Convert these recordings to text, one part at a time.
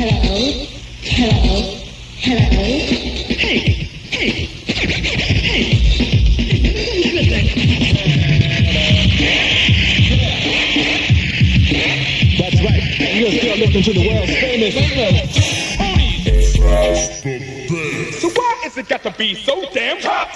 To the world's famous. So why is it got to be so damn hot?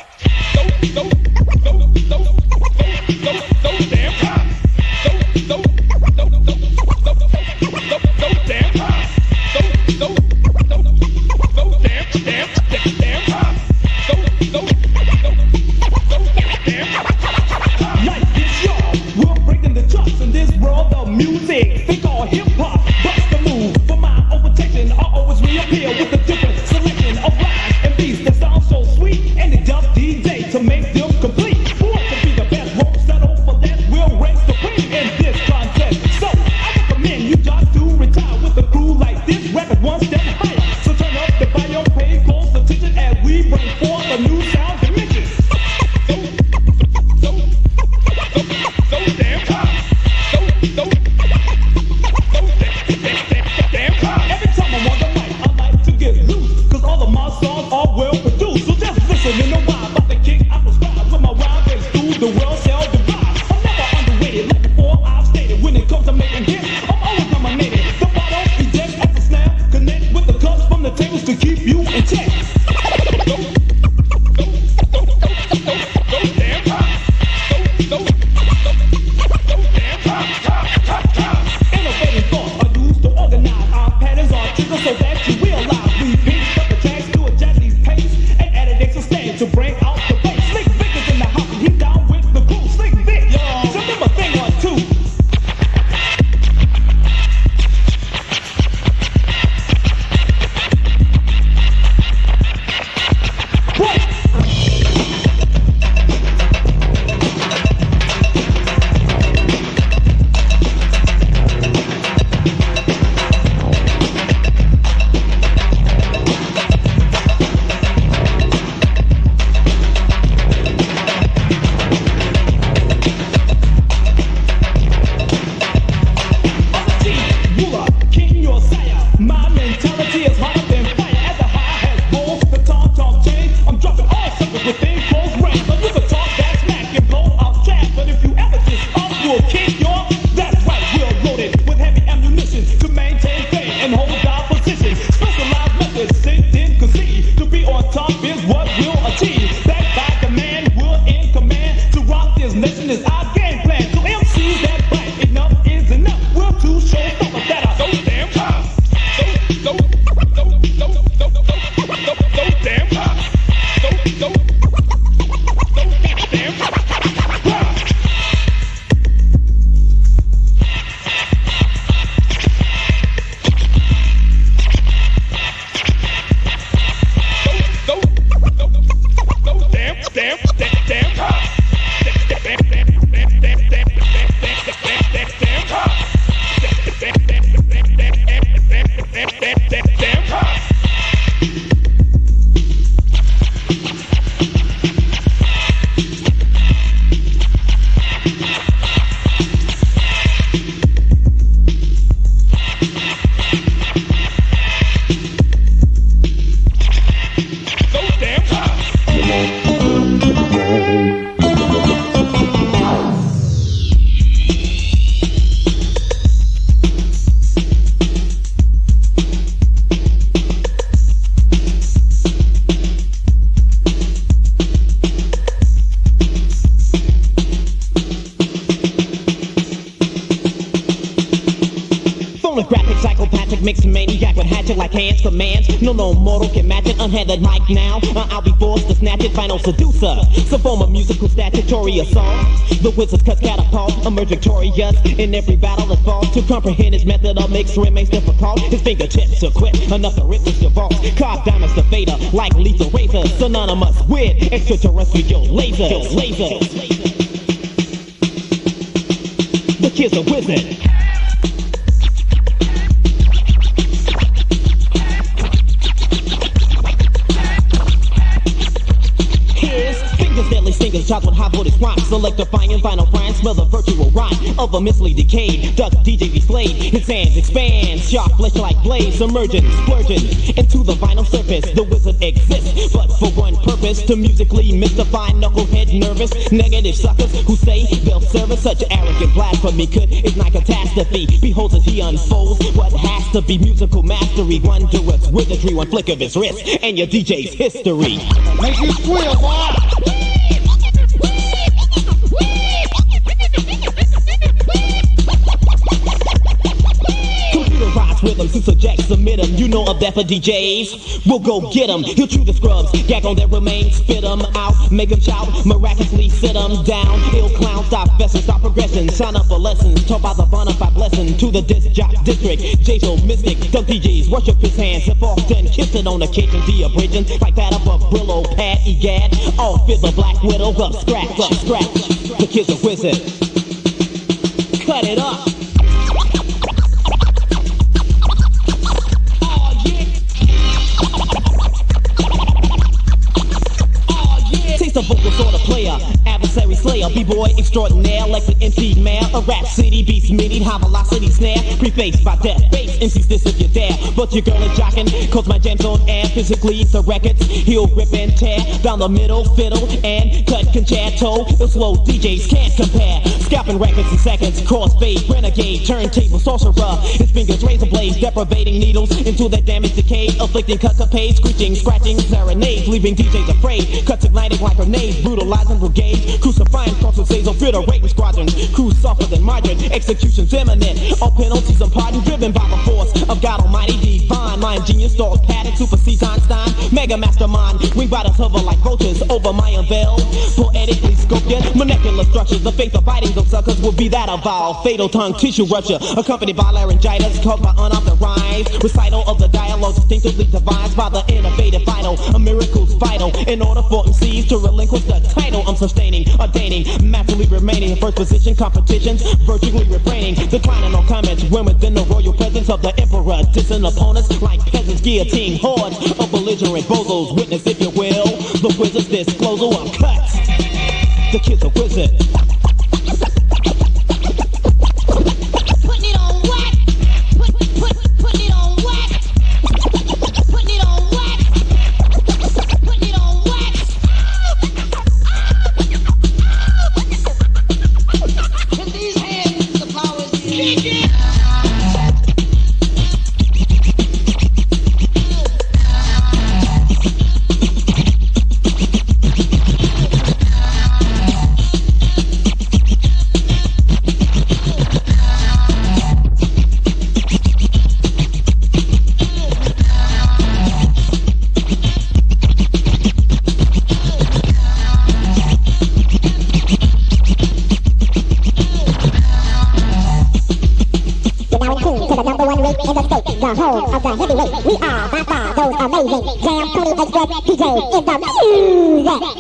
Like this, y'all, we're breaking the charts in this world of music. They call hip hop. For my overtaking, I always reappear with a different selection of rhymes and beats that sound so sweet. And it does DJ to make them complete. Who wants to be the best? Won't settle for less. We'll raise the queen in this contest. So I recommend you just to retire with a crew like this. Rap it one step higher. So turn up the volume, pay close attention as we bring forth a new sound dimension. So damn hot. Every time I'm on the mic, I like to get loose, cause all of my songs are well produced. So just listen and know why about the kick I prescribe with my rhyme base through the world shall divide. I'm never underrated, like before I've stated. When it comes to making hits, I'm always nominated. The bottom eject as a snap, connect with the cuts from the tables to keep you in check. Innovating thoughts are used to organize our patterns on triggers so that you realize we picked up the tracks to a jazzy pace and added extra stand to bring out the bass. Slick Vic is in the house and he's down with the crew. Slick Vic, yo, so remember thing or two. Psychopathic mixed maniac with hatchet like hands commands. No mortal can match it. Unhandled mic now, I'll be forced to snatch it. Final seducer, some form of musical statutory assault. The wizard's cuts catapult, emerge victorious in every battle that falls. To comprehend his method of mix remains difficult. His fingertips equipped enough to rip with your vault. Carve diamonds to Vader like lethal razors, synonymous with extraterrestrial lasers. The kid's a wizard. shots with high voltage rhymes, electrifying vinyl crimes, smell the virtual rhyme of a mentally decayed duck DJ be slayed. His hands expand, sharp flesh like blades, submerging, splurging into the vinyl surface. The wizard exists, but for one purpose, to musically mystify knucklehead nervous negative suckers who say they'll service. Such arrogant blasphemy could ignite catastrophe. Behold as he unfolds what has to be musical mastery. Wondrous wizardry, one flick of his wrist, and your DJ's history. Make you squeal, boy! Rhymes to subject, submit them. You know of that for DJs. We'll go get them. He'll chew the scrubs, gag on their remains, spit them out, make them shout, miraculously sit them down. Ill clown, stop fessing, stop progressing. Sign up for lessons, taught by the bonafide blessing. To the disc jock district, J-So mystic, Doug DJs, worship his hands. If often kiss it on occasion, the abridging like that of a Brillo, Pat, Egad. All fit the Black Widow, up, scratch. The kid's a wizard. Cut it up. The vocal sort of player, adversary slayer, b-boy extraordinaire, like the MC man, a rap city beast mini, high velocity snare, prefaced by death bass, MC's this if you dare, but your girl is jocking, cause my jam's on air, physically it's the records, he'll rip and tear, down the middle, fiddle, and cut concerto, the slow DJs can't compare, scalping records in seconds, crossfade, renegade, turntable, sorcerer, his fingers razor blades, deprivating needles into their damaged decay, afflicting cut to page, screeching, scratching, serenades, leaving DJs afraid, cuts igniting like grenades, brutalizing brigades, crucifying crosses, obliterating squadrons, crews softer than margarine, executions imminent, all penalties on pardon, driven by the force of God Almighty divine, my ingenious thought pattern supersedes Einstein, mega mastermind, wing riders hover like vultures over my unveiled, poetically sculpted, molecular structures, the faith of biting those suckers will be that of our fatal tongue tissue rupture, accompanied by laryngitis, caused by unauthorized recital of the dialogue distinctively devised by the innovative final, a miracle's vital, in order for MCs to relinquish the title I'm sustaining, ordaining, massively remaining in first position, competitions, virtually refraining, declining on comments when within the royal presence of the emperor, dissing opponents like peasants, guillotine hordes of belligerent bozos, witness if you will, the wizard's disclosal of cuts, the kid's a wizard. Putting it on wax, putting it on wax, putting it on wax, putting it on wax. Put these hands to the flowers. Kick it. The home of the heavyweight, we are by far those amazing Jam 20 Express DJs in the music.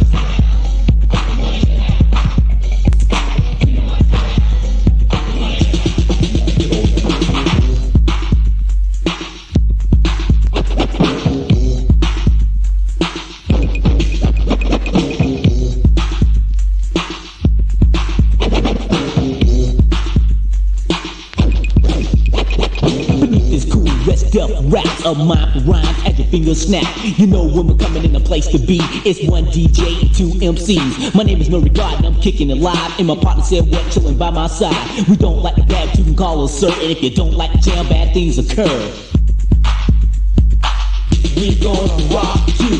Raps of my rhymes as your fingers snap. You know when we're coming in the place to be. It's one DJ and two MCs. My name is Murray God and I'm kicking it live. And my partner said what, chilling by my side. We don't like the bad, you can call us sir. And if you don't like the jam, bad things occur. We gonna rock you.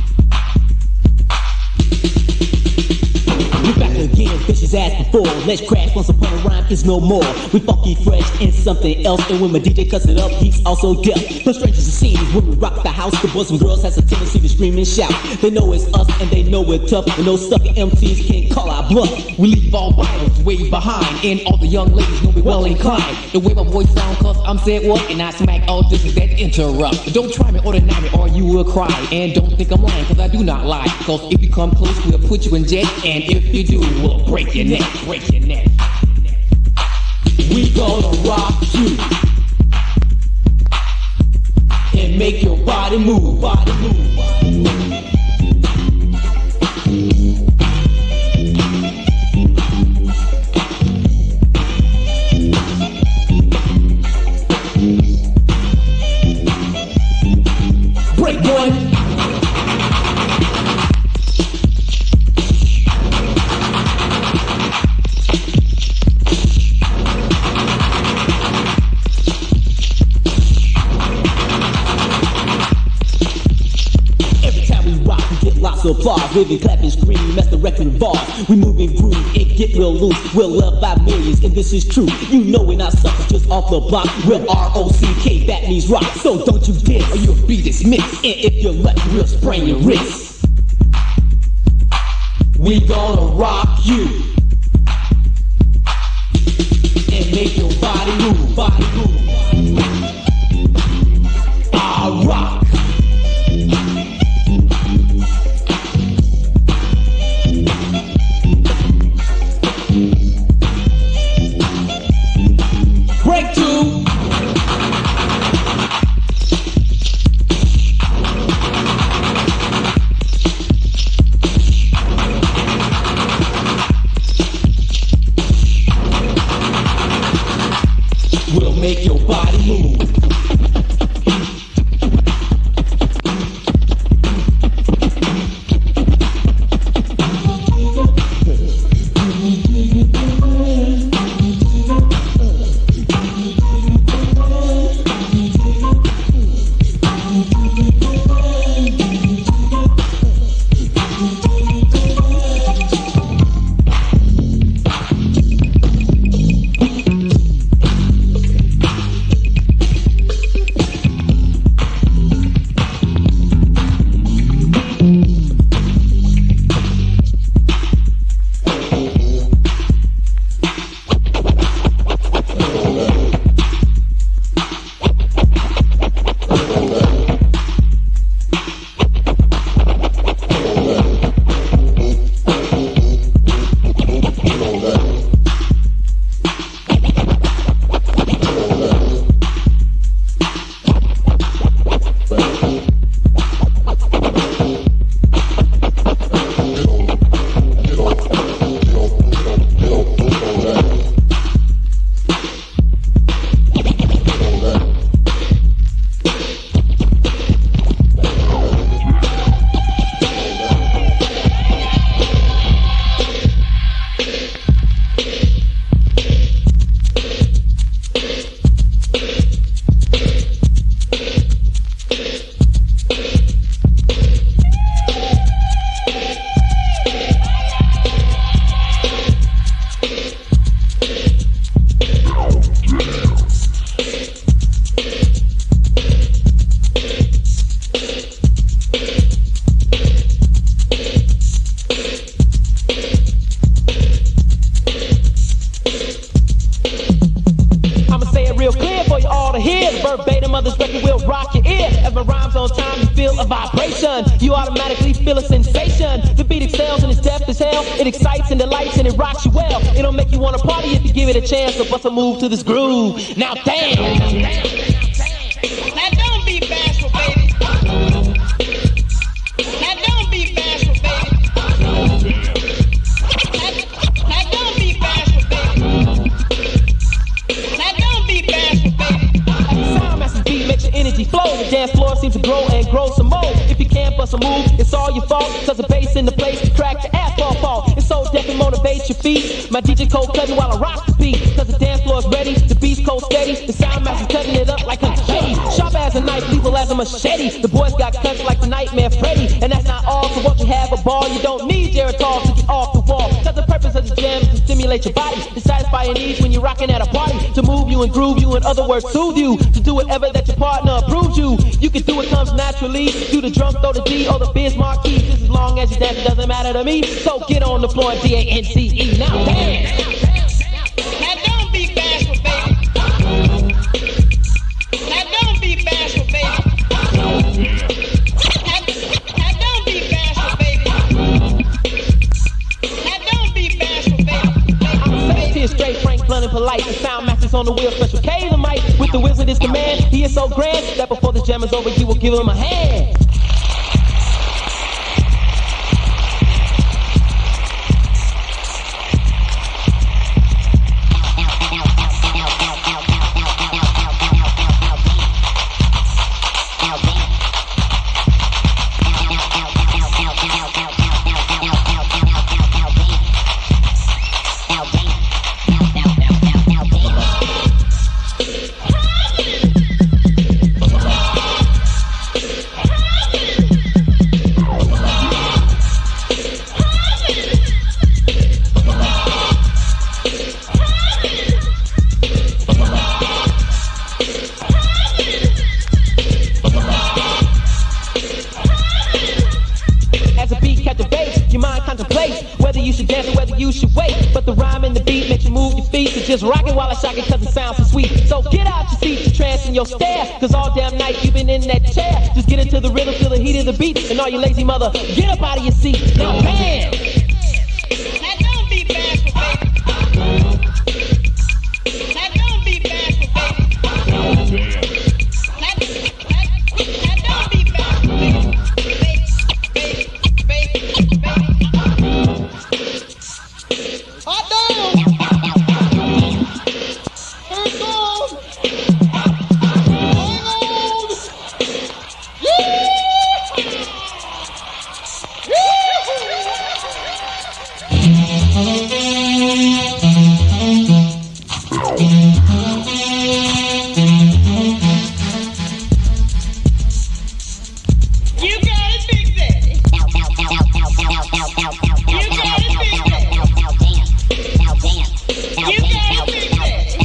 We're back again, fishes as before. Let's crash once upon a rhyme is no more. We funky fresh and something else. And when my DJ cuts it up, he's also deaf. No strangers to see when we rock the house. The boys and girls has a tendency to scream and shout. They know it's us and they know we're tough. And those sucker MCs can't call our bluff. We leave all violence way behind. And all the young ladies know we well inclined. The way my voice sound cause I'm said what? And I smack all this that interrupt. Don't try me or deny me or you will cry. And don't think I'm lying cause I do not lie. Cause if you come close we'll put you in jail. And if you do we'll break your neck, break your neck. We gonna rock you and make your body move, body move. applause, living, clapping, screaming, mess the record bars. We move and groove, it get real loose. We're loved by millions, and this is true. You know we're not suckers just off the block. We're R-O-C-K, that means rock. So don't you dare, or you'll be dismissed. And if you're lucky, we'll sprain your wrist. We gonna rock you and make your body move, body move. I rock. Break two. We'll make your body move. Verbatim of this record will rock your ear. As my rhymes on time, you feel a vibration. You automatically feel a sensation. The beat excels and it's deaf as hell. It excites and delights and it rocks you well. It'll make you want to party if you give it a chance. So bust a move to this groove. Now damn. Now don't be bashful, baby. Now don't be bashful, baby. Now don't be bashful, baby. Now don't be bashful, baby. Soundmaster's beat makes your energy flow. The dance floor seems to grow and grow some more. If you can't bust a move, it's all your fault. Cause the bass in the place can crack the asphalt fall. It's so deaf and motivates your feet. My DJ cold cutting while I rock the beat. Cause the dance floor is ready, the beat's cold steady. The Soundmaster's cutting it up like confetti. Sharp as a knife, lethal as a machete. The boys got cuts like the Nightmare Freddy. And that's not all, so once you have a ball, you don't need Geritol to get off the wall. Cause the purpose of the jam is to stimulate your body, to satisfy your needs when you're rocking at a party, to move you and groove you, in other words, soothe you, to do whatever that your partner approves you. You can do it comes naturally. Do the drum, throw the D, or the Biz Marquee. Just as long as you dance, it doesn't matter to me. So get on the floor and D-A-N-C-E. Now dance. Now don't be bashful, baby. Now don't be bashful, baby. Now don't be bashful, baby. Now don't be bashful, baby. I'm 17 straight, frank, blunt, and polite. The Soundmaster's on the wheel, special K the mic. With the wizard is command, he is so grand that before the jam is over, you will give him a hand. the rhyme and the beat makes you move your feet. So just rock it while I shock it cause it sounds so sweet. So get out your seat, your trance and your stare, cause all damn night you've been in that chair. Just get into the rhythm, feel the heat of the beat. And all you lazy mother, get up out of your seat. Now bam! Now don't be bashful, baby. Now don't be bashful, baby. Now don't be bashful, baby. Hot down! Turn on! Going on! You got it, Big Daddy. You got it, Big Daddy. You got it, Big Daddy. You got it, Big Daddy.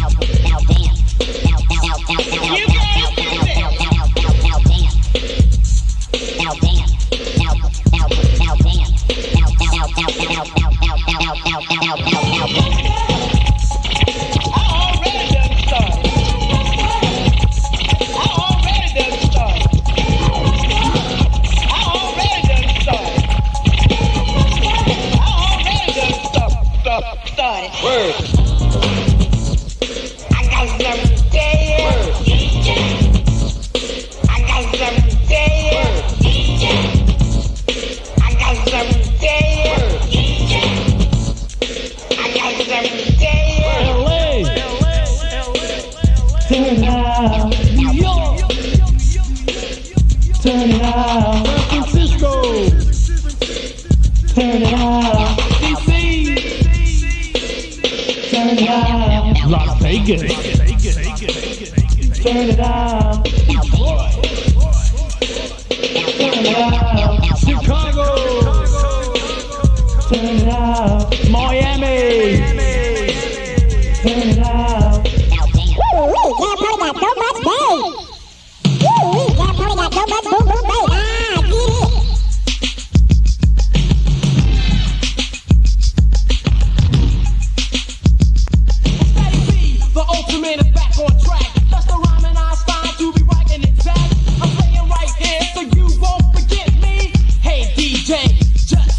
Turn it out, San Francisco. Turn it out, DC. Turn it out, Las Vegas. Turn it out, Detroit. Turn it out, Chicago. Turn it out, Miami. Turn it out. That party got so much bass. That party got so much boom boom bass. Ah, get it. Steady B, the ultimate is back on track. That's the rhyme and Einstein to be right and exact. I'm playing right here so you won't forget me. Hey DJ, just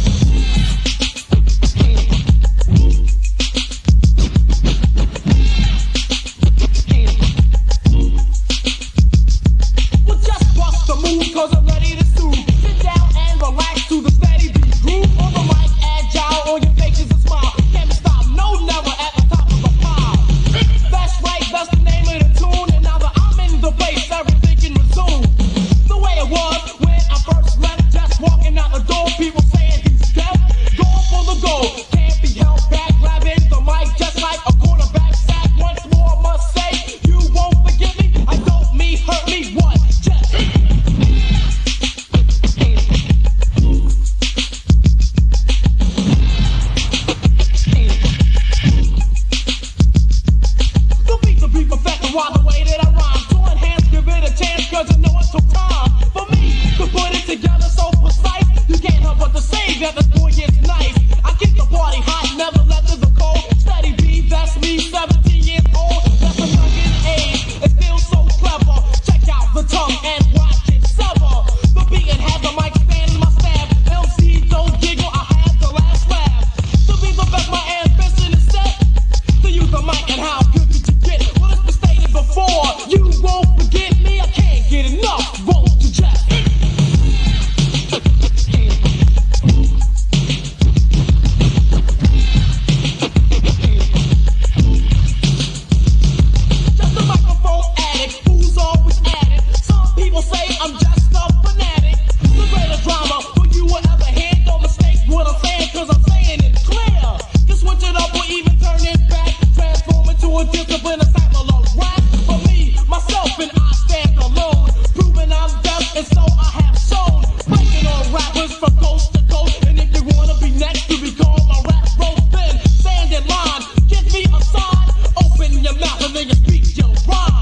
well, just bust the move, cause I'm ready to soothe. Sit down and relax to the steady beat. Groove on the mic, agile, on your faces a smile. Can't stop, no, never at the top of the pile. That's right, that's the name of the tune. And now that I'm in the place, everything can resume. The way it was when I first left, just walking out the door, people saying he's deaf. Going for the goal, can't be held back. Grabbing the mic just like a quarterback sack. Once more, I must say, you won't forget me. I don't mean hurt me, what? Just the beat perfected while the way that I rhyme. To enhance, give it a chance, cause you know it took time for me to put it together so precise. You can't help but to say that this boy gets nice. I keep the party hot, never left in the cold. Steady B, that's me, 17 years old. That's a youngin' age, it's still so clever. Check out the tongue and watch it sever. The beat and have the mic stand in my stab. MC don't giggle, I have the last laugh. To be the best, my ambition is set. To use the mic and how good could you get? Well, it's been stated before. You won't forget me. I can't get enough. Won't you just? Just a microphone addict who's always at it. Some people say I'm just a fanatic. The greatest drama for you will ever hear. Don't mistake what I'm saying, cause I'm saying it clear. Just switch it up or even turn it back. Transform into a discipline, a cycle of rap. For me, myself, and I stand alone. Proving I'm deaf, and so I have shown. Breaking on rappers from coast to coast. And if you wanna be next to be called my rap roast, then stand in line. Give me a sign. Open your mouth and then you speak your rhyme.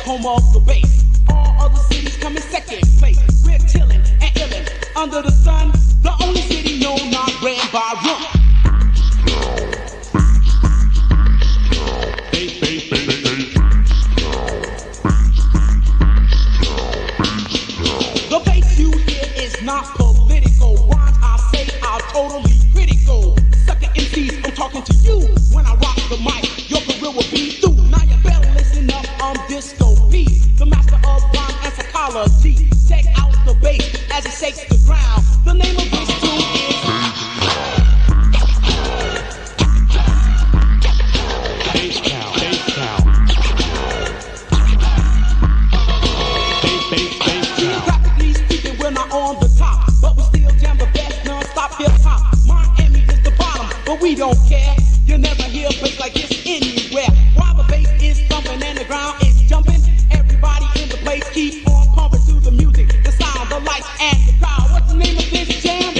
home of the bass. All other cities come in second place. We're chillin' and illin' under the sun. The only city known not ran by rum. The bass you hear is not political. Rhymes I say are totally critical. Sucker MCs, I'm talking to you. When I rock the mic, your career will be through. Now you better listen up, I'm Disco P, the master of rhyme and psychology. Check out the bass as it shakes the ground. The name of this tune is Bass Town. Bass Town. Geographically speaking, we're not on the top, but we still jam the best non-stop hip-hop. Miami is the bottom, but we don't care. You'll never hear bass like this anywhere. While the bass is thumping and the ground is jumping, everybody in the place keep on pumping to the music, the sound, the lights, and the crowd. What's the name of this jam?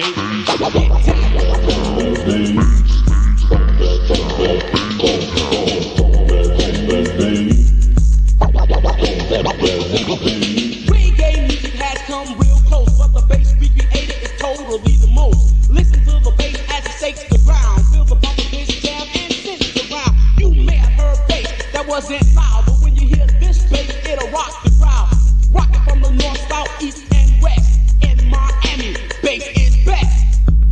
Reggae music has come real close, but the bass we created is totally the most. Listen to the bass as it shakes the ground. Feel the bump of this jam and send it around. You may have heard bass that wasn't loud, but when you hear this bass, it'll rock the crowd. Rockin' from the north, south, east, and west. In Miami, bass is best.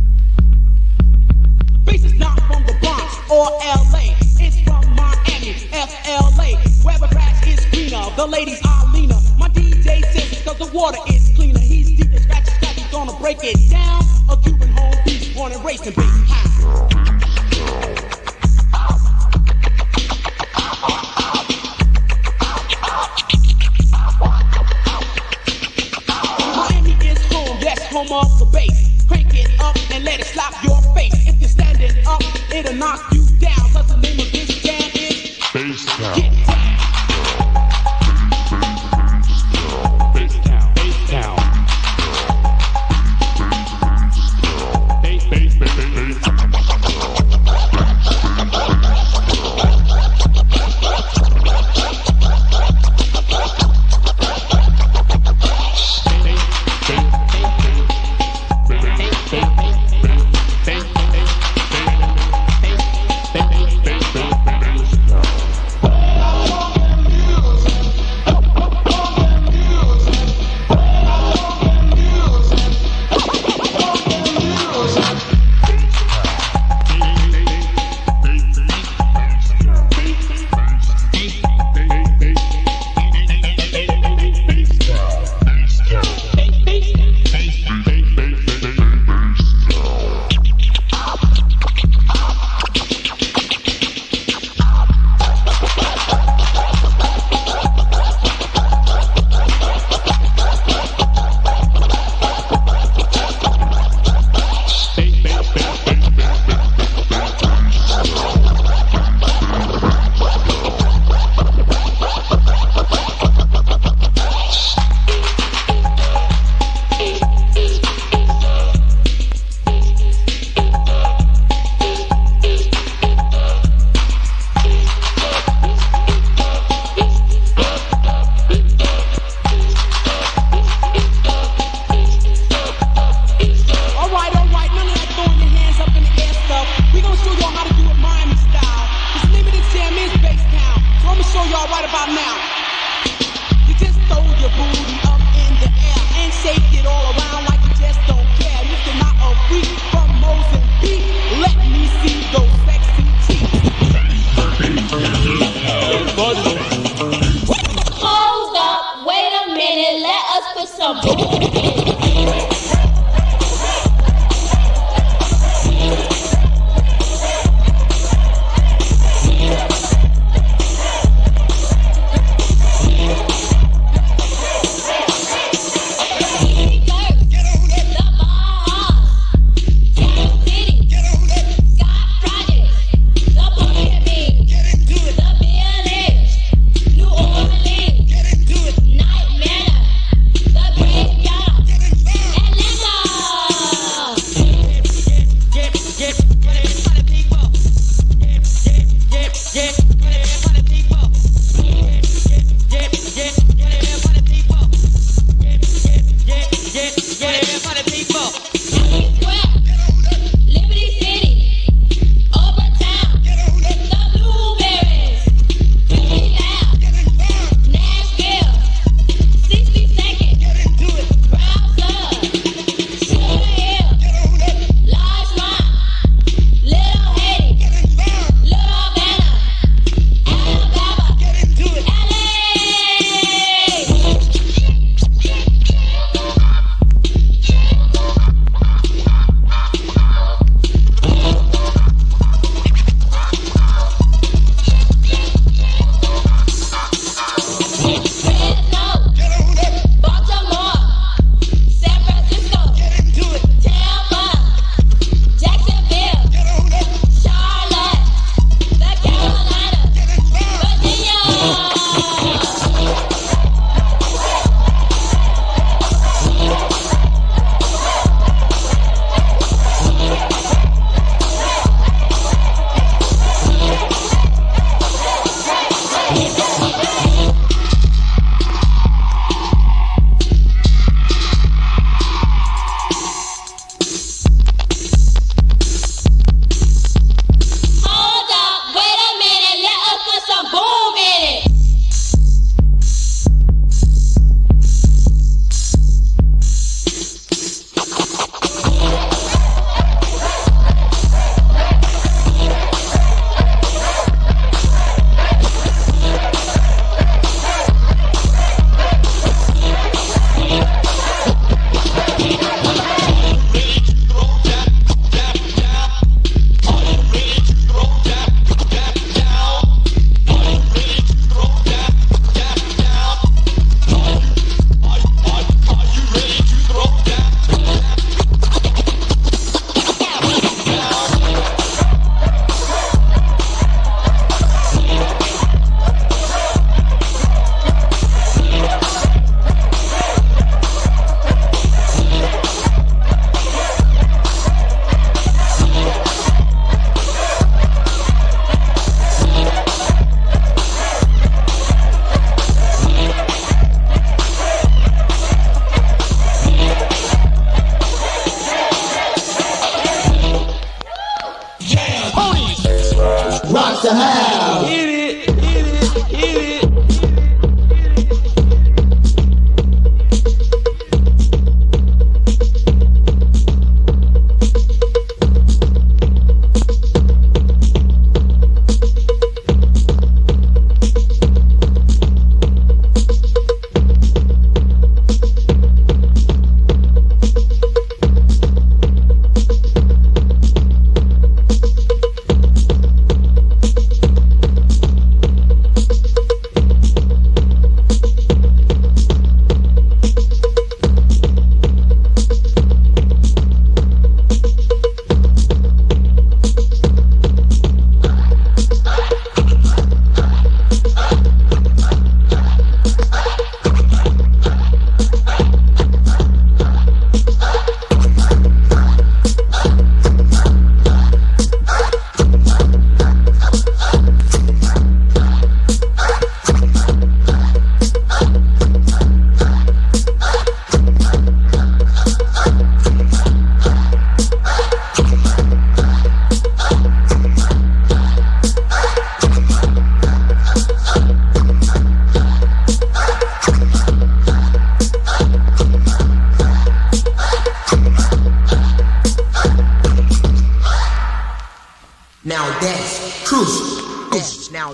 Bass is not from the Bronx or LA. It's from Miami, FLA, where the grass is greener, the ladies are leaner. My DJ says it's 'cause the water is cleaner. He's deep and scratchy, he's gonna break it down. A Cuban home beach, born and raised in bass house. Miami is home, yes, home of the bass. Crank it up and let it slap your face. If you're standing up, it'll knock you down. 'Cause the name of this jam is Bass Town. Get down. Bass Town. Bass Town. Bass, bass, bass, bass.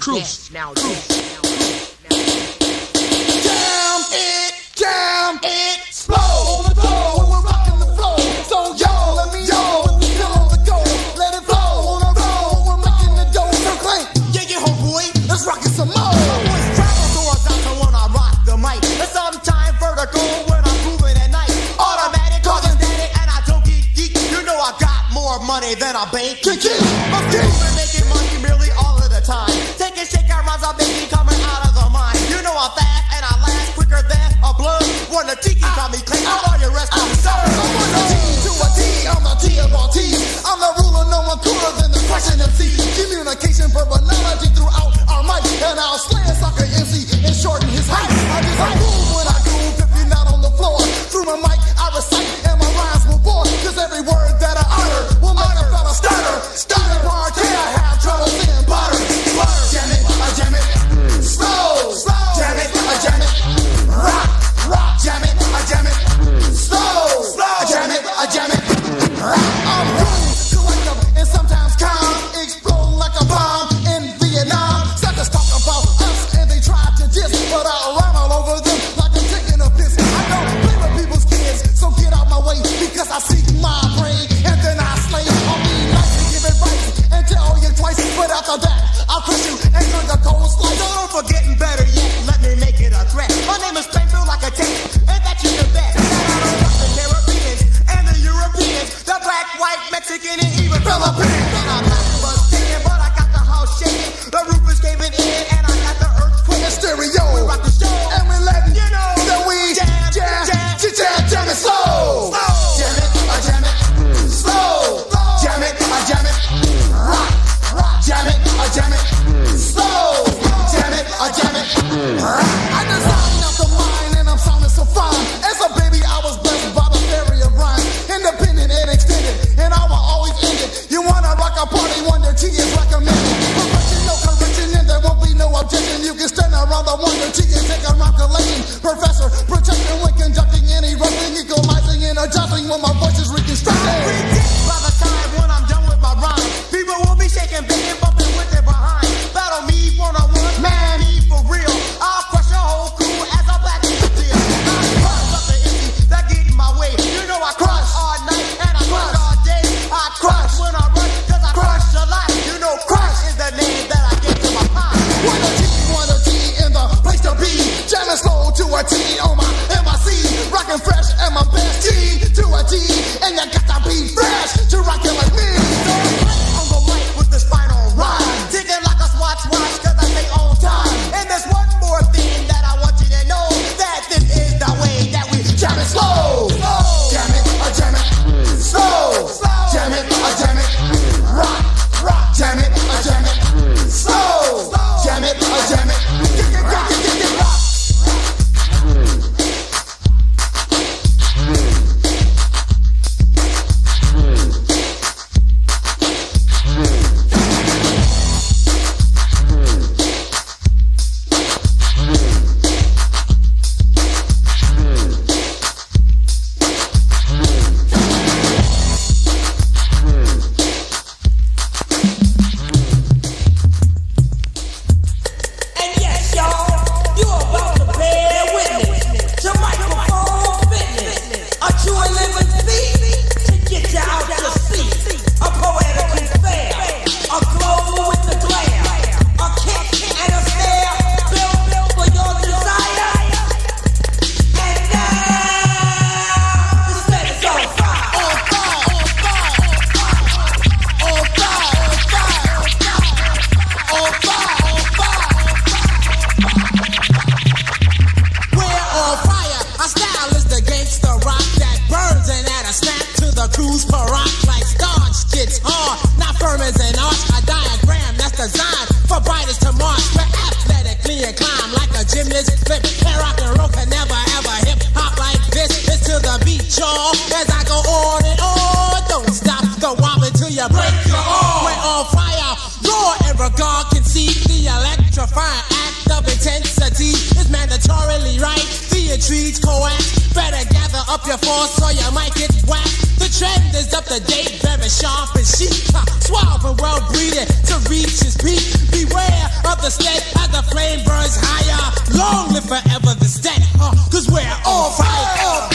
Cruise. Now Jam it, slow on the floor when we're rocking the floor. So yo, let me know when we still on the go. Let it flow on the road when we're making the dough. So clank, yeah, homeboy, let's rock it some more. My voice travels horizontal when I rock the mic. And sometimes vertical when I'm moving at night. Automatic, causing static, and I don't get geek. You know I got more money than I bank. I'm moving, making money nearly all of the time. Taking shake out rhymes, I'm making coming out of the mind. You know I'm fast and I last quicker than a blood. When the tiki got me claim all your rest of the sir. I'm a T to a T, I'm a T of all T's. I'm the ruler, no one cooler than the question MC. Communication verbanology throughout our mic. And I'll slay a sucker MC and shorten his height. I just groove when I groove if you're not on the floor. Through my mic I recite and my rhymes will bore. Cause every word that I utter will make a fella stutter. Stutter bar, can I have trouble saying butter? Jam it, I jam it. Slow, jam it, I jam it. Rock, jam it, I jam it. Slow, jam it, I jam it. I'm cool, collective, and sometimes calm. Explode like a bomb in Vietnam. Suckers talk about us and they try to diss, but I'll rhyme all over them like I'm taking a piss. I don't play with people's kids, so get out my way because I seek my prey and then I slay. I'll be nice and give advice and tell you twice, but after that I'll crush you and turn the cold slice. So don't forget better yet, let me make it a threat. My name is Plainfield like a tank, and that you can bet. That I don't trust the Caribbeans and the Europeans, the black, white, Mexican, and even Philippines. And I'm not mistaken, but I got the house shaking. The roof is caving in, and I got the earthquake. Stereo, we rock the show, and we're letting you know that we jam it slow. Jam it, I jam it. Slow, jam it, I jam it. Rock, jam it, I jam it. Slow, jam it, I jam it. I designed out the mind and I'm sounding so fine. As a baby I was blessed by the fairy of rhyme. Independent and extended, and I will always end it. You wanna rock a party, Wonder T is recommended. Perfection, no correction, and there won't be no objection. You can stand around the Wonder T and take a rock collection. Professor, protecting when conducting and erupting, equalizing and adjusting when my voice is reconstructed. By the time when I'm done with my rhyme, people will be shaking, banging, bumping with their behind. Battle me one-on-one, man, me for real. I'll crush your whole crew as a black people deal. I crush up the empty that get in my way. You know I crush all night and I crush all day. I crush when I run, cause I crush a lot. You know crush is the name that I give to my pie. One a T in the place to be. Jamming slow to a T on my MIC. Rockin' fresh and my best T to a T. And you got to be fresh to rock it like me. On the mic with this final rhyme. Ticking like a Swatch watch cause I stay on time. And there's one more thing that I want you to know. That this is the way that we jam it slow. Jam it, I jam it. Slow, jam it, I jam it. Rock, jam it, I jam it. Slow, jam it, I jam it. Rock. Regard can see the electrifying act of intensity is mandatorily right. The Being trees, coax. Better gather up your force or you might get whacked. The trend is up to date, very sharp and chic. Suave and well breeding to reach his peak. Beware of the state as the flame burns higher. Long live forever the state, cause we're on fire.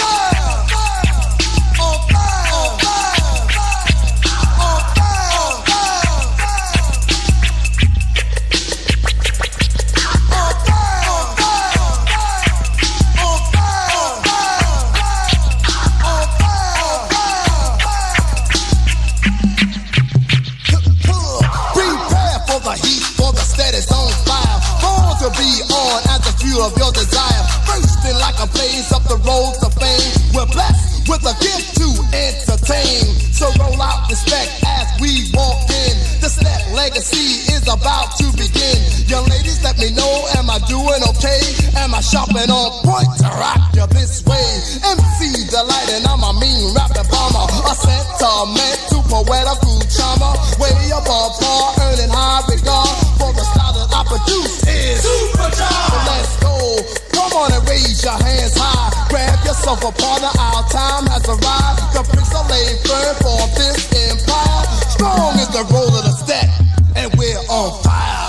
Of your desire, bursting like a blaze up the road to fame. We're blessed with a gift to entertain, so roll out respect as we walk in. The Step legacy is about to begin. Young ladies, let me know, am I doing okay? Am I shopping on point to rock you this way? MC Delight and I'm a mean rapping bomber, a sentimental poetical charmer, way above par, earning high regard for the style that I produce is super job. Let's go. Come on and raise your hands high. Grab yourself a partner. Our time has arrived. The bricks are laid firm for this empire. Strong is the roll of the step, and we're on fire.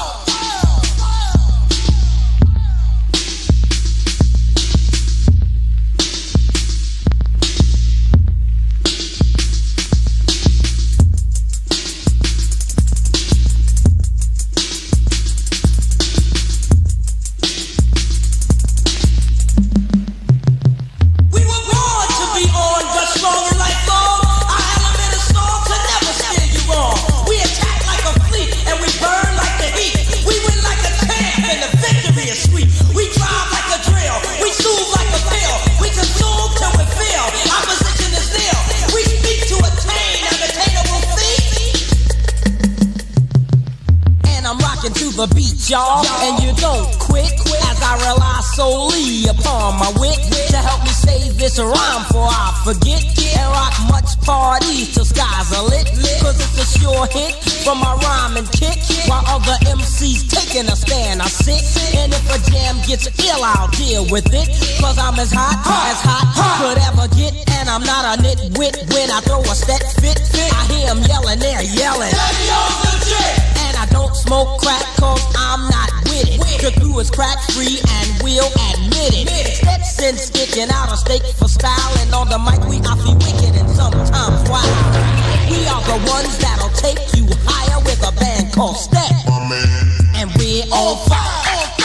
The beat, y'all, and you don't quit as I rely solely upon my wit to help me save this rhyme before I forget and rock much parties till skies are lit, cause it's a sure hit from my rhyme and kick while other MCs taking a stand I sit, and if a jam gets ill I'll deal with it cause I'm as hot could ever get, and I'm not a nitwit when I throw a step fit. I hear them yelling, they're yelling, and I don't smoke crack cause I'm not with it. The crew is crack free and we'll admit it. Stetson's sticking out a steak for style, and on the mic we I feel wicked and sometimes wild. We are the ones that'll take you higher with a band called Step, and we're on fire.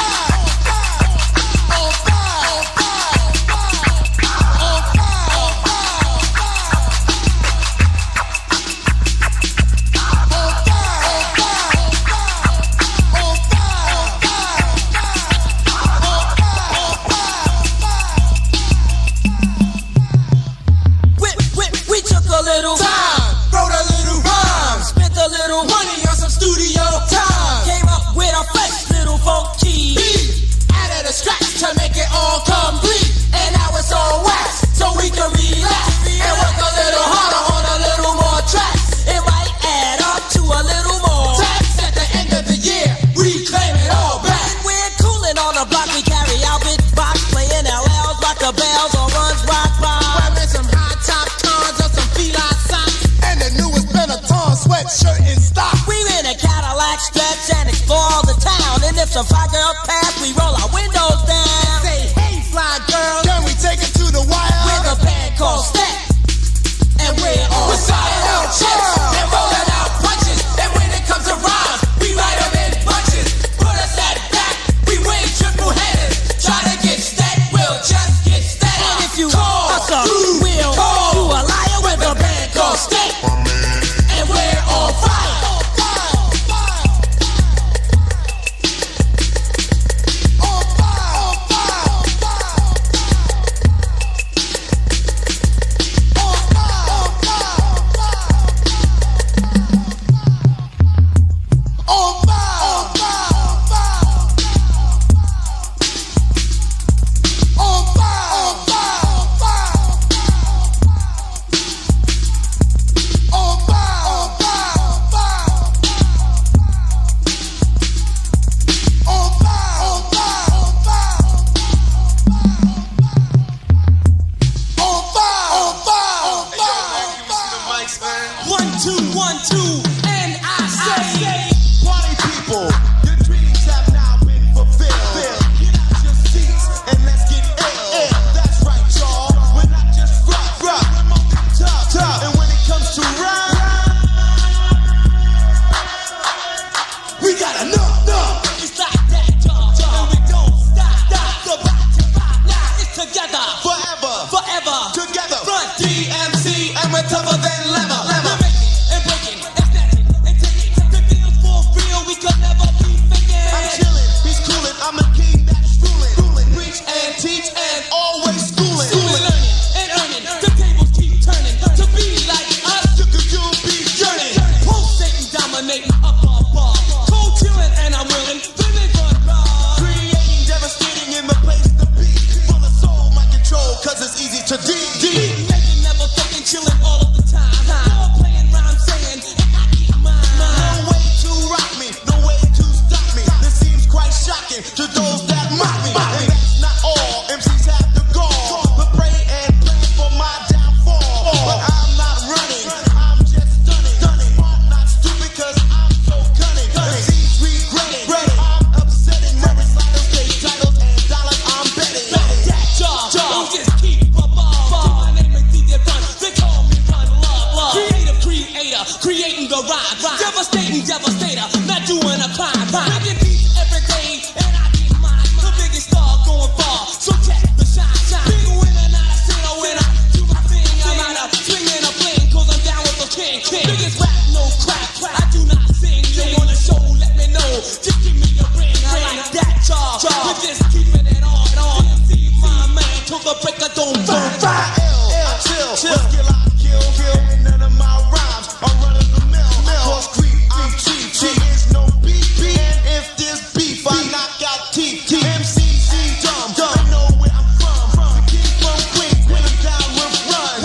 If a fly girl pass, we roll our windows down. Say, hey, fly girl, can we take it to the wire? With a band called Step, and we're on reciting out chips and rolling out punches. And when it comes to rhymes, we write them in bunches. Put us at back, we win triple headers. Try to get stacked, we'll just get stacked. And if you call us a we'll call you a liar with a band called Step, and we're on fire. to D. Making never fucking chillin' all of the time. All playing rhyme saying, and I keep mine. No way to rock me, no way to stop me. This seems quite shocking to those that mock me. And that's not all. MCs have the gall to pray and plan for my downfall. But I'm not running, I'm just stunning. Smart, not stupid, cause I'm so cunning. MCs regretting, I'm upsetting. Murray sliders, stage titles, and dollars I'm betting. That job, don't just keep a ball. My name is DJ Run, they call me Run Love. Creator, creating the rhyme. Devastating devastator, not doing a crime. Making beats every day, and I keep mine. The biggest star going far, so check the shine. Big winner, not a sinner winner. Do my thing, I'm out of swinging a fling, cause I'm down with the king. Biggest rap, no crap. I do not sing. You want a show, let me know. Just give me a ring. I like that job. We're just keeping it on. See my man, till the break of dawn. I chill. Skill I kill. And none of my rhymes are run of the mill. Cause creep, I'm cheap. Is no beef. And if there's beef, I knock out teeth. MCC dumb. I know where I'm from. The king from Queens, when I'm down with run.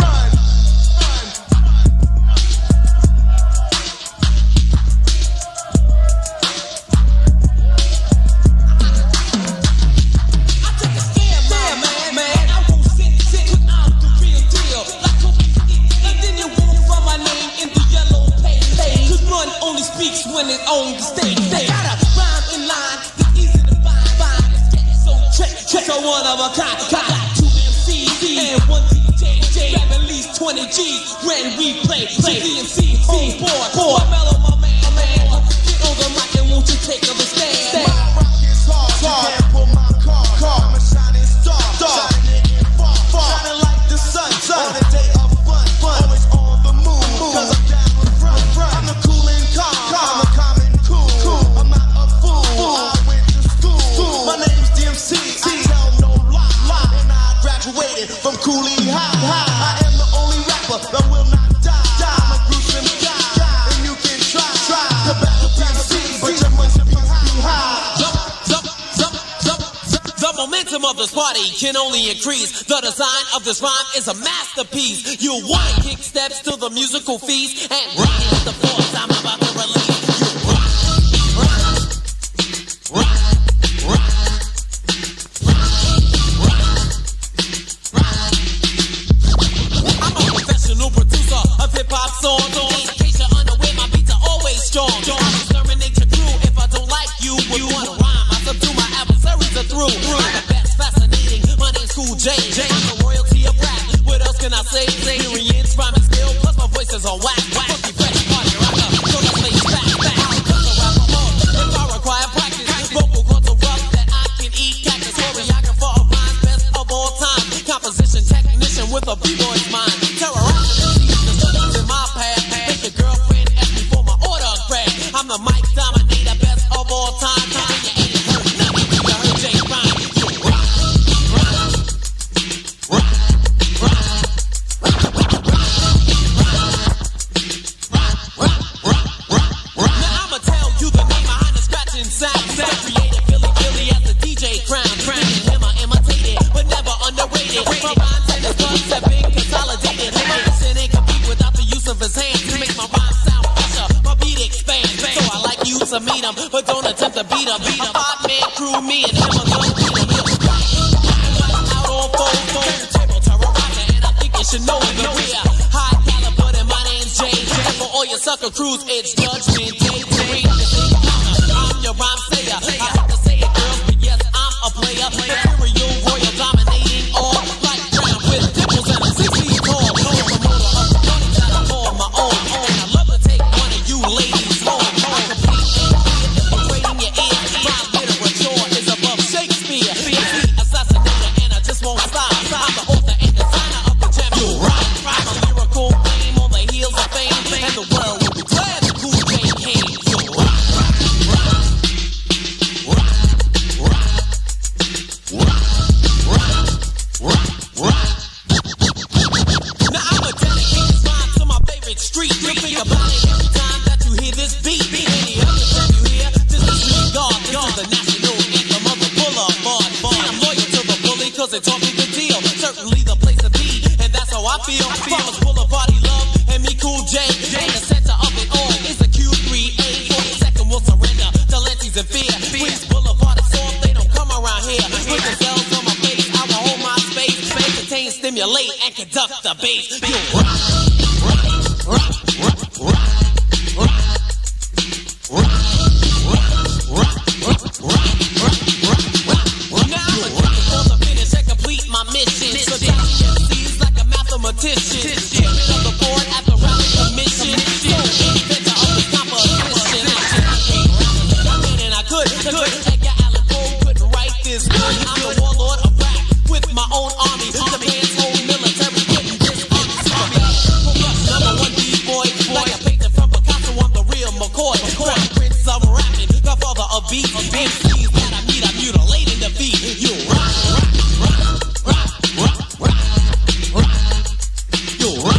I take a stand, man. I won't sit, cause I'm the real deal. Like Kobe, and then you won't find my name in the yellow page. Cause Run only speaks when it owns the stage. They got a rhyme in line, it's easy to find. So check, so one of a kind. Got 2 MCs and 1 DJ. Grab at least 20 G's when we play. DMC, board, mellow, my man. Get on the mic and won't you take a stand? My rock is hard, you can't pull my car. I'm a shining star, shining in far. Shining like the sun, on a day of fun. Always on the move, cause I'm down with run. I'm the cool and calm, I'm a common cool. I'm not a fool, I went to school. My name's DMC, I tell no lie. And I graduated from Cooley High. I am the only rapper that will not die. I'm a gruesome guy, and you can try to battle DMC, but you must be high. The momentum of this party can only increase. The design of this rhyme is a masterpiece. You want kick steps to the musical feast and rock with the force I'm about to release. You I'm a professional producer of hip-hop songs. In case you're unaware, my beats are always strong. I exterminate your crew if I don't like you. When you wanna rhyme, I subdue my adversaries are through. I'm the best, fascinating. My name's Cool J. I'm the royalty of rap. What else can I say? Experience, rhyming skill, plus my voice is on whack. Funky fresh party rocker, so let's lay back. Cause I rap more if I require practice. Vocal cords are rough that I can eat cactus. Choreographer of rhymes, best of all time. Composition technician with a b-boy's mind. Terrorizing the studies in my path. Make your girlfriend ask me for my autograph. I'm the mic dominator, best of all time. You ain't heard nothing, you heard J. Rhyme. You rock. Now I'ma tell you the name behind the scratching sound. Created Philly as the DJ crown. Him I imitated, but never underrated. My rhymes and his guns have been consolidated. My mission ain't compete without the use of his hands. To make my rhymes sound fresher, my beat expands. So I like you to meet him, but don't attempt to beat him. A 5-man crew, me and him are gonna beat him. Out on turntable terrorizer, and I think you should know the rear. High caliber, and my name's Jay. And for all your sucker crews, it's Judgment Day. I'm your rhyme sayer. I have to say it, girls, but yes, I'm a player. Imperial, royal, dominating all. Like ground with dimples and a 6 feet tall. Promoter of the money that I call my own. And I love to take one of you ladies home. Complete and trading your ears. My literature is above Shakespeare. Assassinator, and I just won't stop. I'm the author and designer of the gem. You rock. I'm a lyrical fame on the heels of fame. And the world will be glad that Cool J came. You rock. Now I'ma dedicate this rhyme to my favorite street. You think about it every time that you hear this beat. Any other time you hear this is Street God. This is the national anthem of the Boulevard. I'm loyal to the bully cause it taught me the deal. Certainly the place to be. and conduct the bass. You rock, rock, rock, rock, rock, rock, rock, rock, rock, rock, rock. Now I'm on the finish and complete my mission. So that MC's like a mathematician. Giving up the board at the rally commission. Inventor of the competition. I mean, and I could. Edgar Allan Poe couldn't write this good. I'm the warlord of rap with my own army. The man's whole military putting this on the number one B-boy. Like a painter from Picasso, I'm the real McCoy. Crown Prince of rapping, godfather of beat. MCs that I meet, I'm mutilating the beat. You rock, rock, rock, rock, rock, rock, rock. You rock.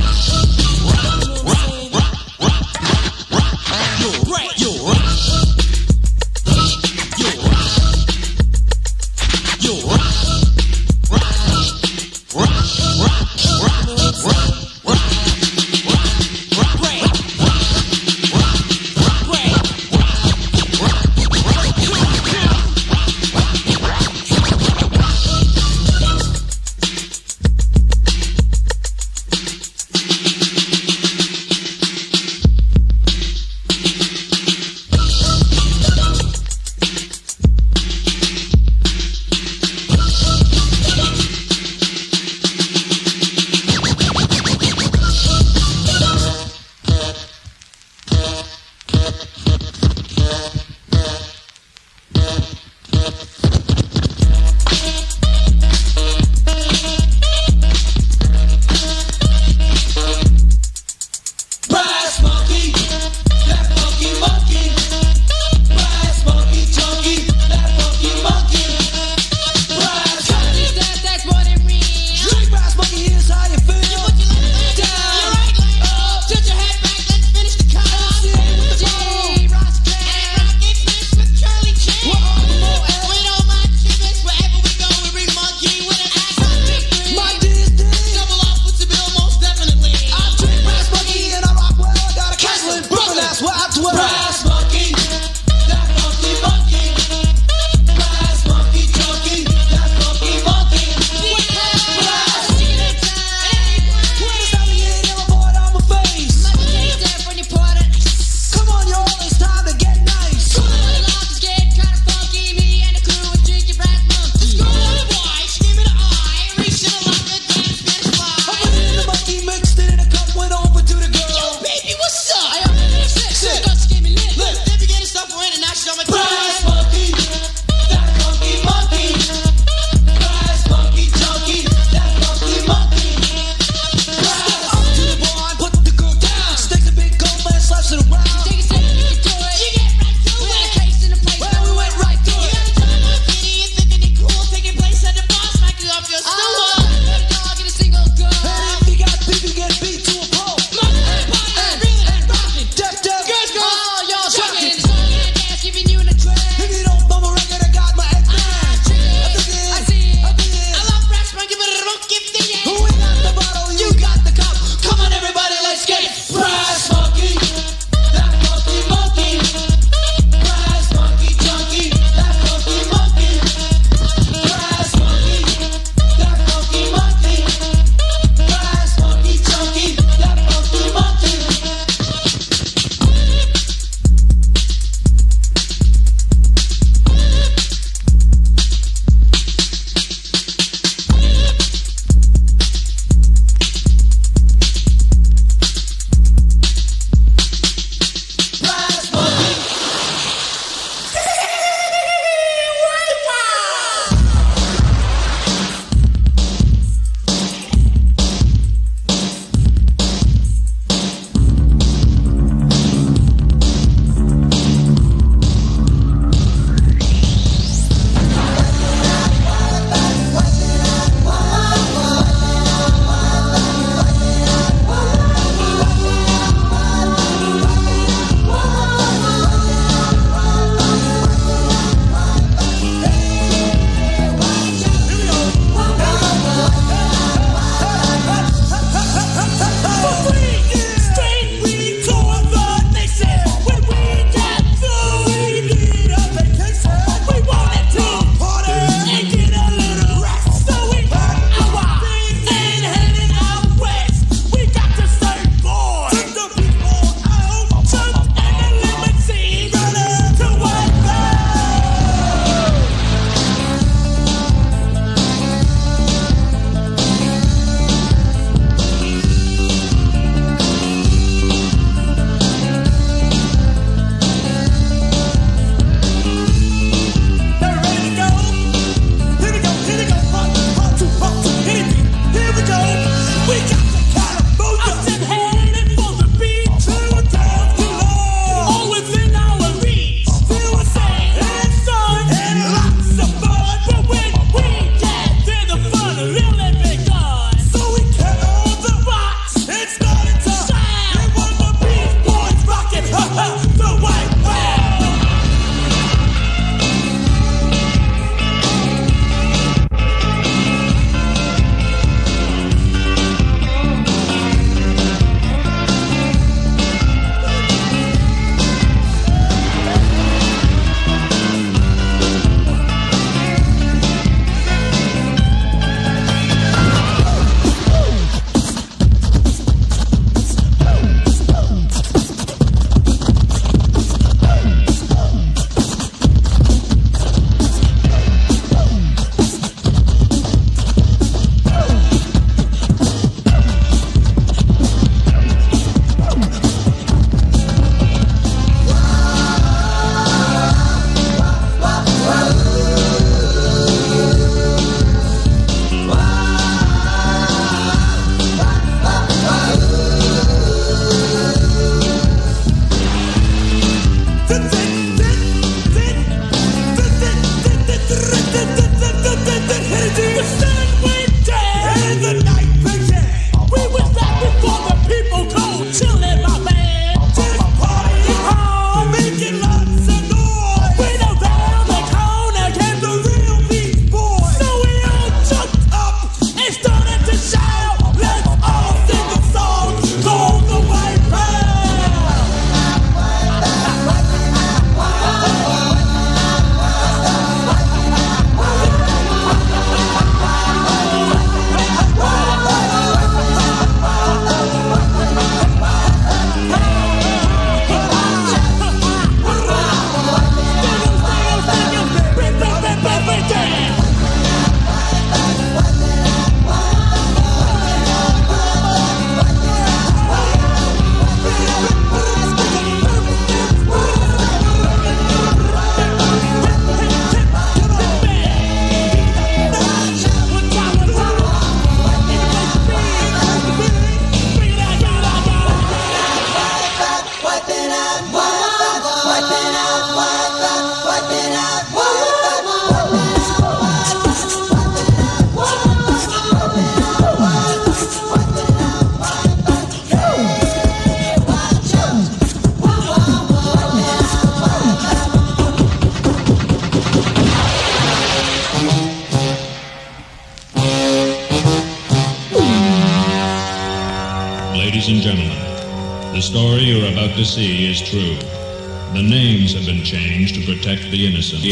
Ladies and gentlemen, the story you're about to see is true. The names have been changed to protect the innocent.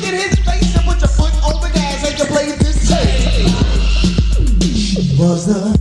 Was the